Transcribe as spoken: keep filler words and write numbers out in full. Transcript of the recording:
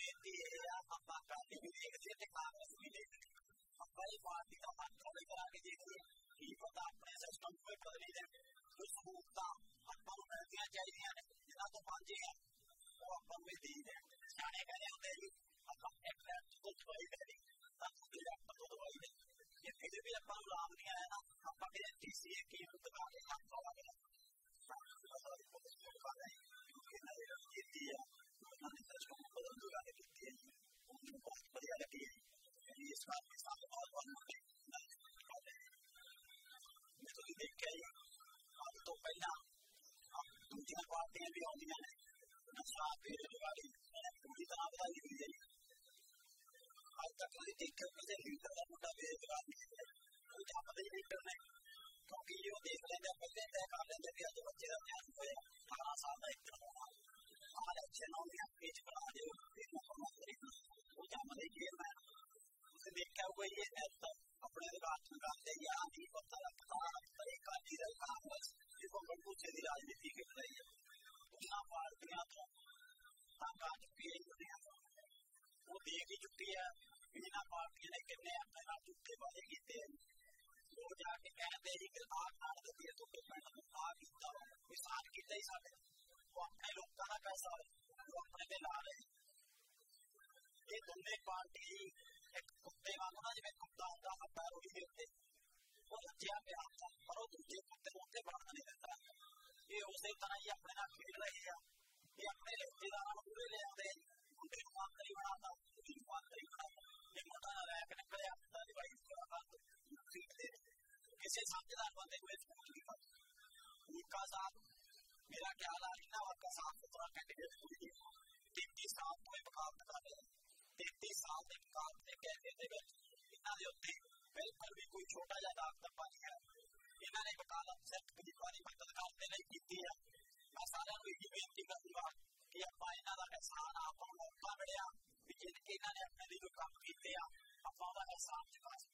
बेनती ये है आप अकाली भी देखते हैं कांग्रेस भी देखते अपनी पार्टी का हाथ खड़े करा के देखिए की पता अपने सिस्टम को बदली दे कुछ सहूलत अपन मिलती चाहिए जिन्हों तो पांचे है वो अपन भी दी है सियाने कहने होते जी अपन एक तो दवाई दे दी तो दवाई दे ये फिर भी अपन लाभ नहीं आया ना अपन के टीसी की दुकान के काम चला गया जीती है उन्होंने सिस्टम को बदल दिया है जीती है उन्हें बहुत बढ़िया लगी है इस बात के साथ बहुत बहुत मैं तो देख के आई अब तो पहला अब दूसरी पार्टियां भी आती हैं नशा बेरोजगारी पूरी तरह बदल हुई है आज तक कभी देखकर मुझे लीडर का मोटा बेरोजगार नहीं है कुछ पता ही नहीं करना क्योंकि ये देख लेते हैं पहले तय कर लेते कि आज बच्चे का ध्यान हुए अठारह साल का एक होना आज अच्छे नौ में पेज बना दे वो जमा देखिए मैं उसे देखा हुआ ये है अपने हाथ में काम चाहिए आदि पता रखता तरीका नहीं कांग्रेस जिसको बड़ू से राजनीति के रही है दूसरा पार्टियां तो ताका चुकी है वो देख ही चुकी है बिना पार्टियों ने कितने अपने नाम झूठे वादे किए वो जाके कहते हैं कि आप नाम देती है तो आ किया किसान कितना ही साढ़े वो अपने लोग का पैसा वो अपने पे ला रहे ये दोनों पार्टी एक कुत्ते वालों ना जिन्हें कुत्ता होता है पैरों ही देते वो लज्जा पे आता पर वो दूसरे कुत्ते कुत्ते बढ़ना नहीं देता ये उसी तरह ही अपने नाम खेल रहे हैं ये अपने रिश्तेदारों को पूरे ले आते हैं उनके रुमांतरी बनाता उनकी रुमांतरी बनाता ये मोटा रैक निकले आता डिवाइस कराता फीट दे किसी समझदार बंदे को स्कूल की बात उनका साथ मेरा ख्याल है कि ना आपका साफ सुथरा कैंडिडेट कोई तैतीस साल कोई मुकाबला कर रहे तैतीस साल के मुकाबले कहते थे इन्होंने उत्ते बिल्कुल भी कोई छोटा जिहा दाग धब्बा नहीं है इन्होंने वकालत सिर्फ गरीबानी मदद करने लिए की है मैं सारिਆਂ ਨੂੰ ਇਹ ਬੇਨਤੀ ਕरूंगा कि ਆਪਾਂ ਇਹਨਾਂ ਦਾ एहसान ਆਪਾਂ ਨੂੰ मौका मिलिया भी जिनके इन्होंने अपने लिए जो काम किए हैं ਆਪਾਂ ਉਹਦਾ एहसान चुका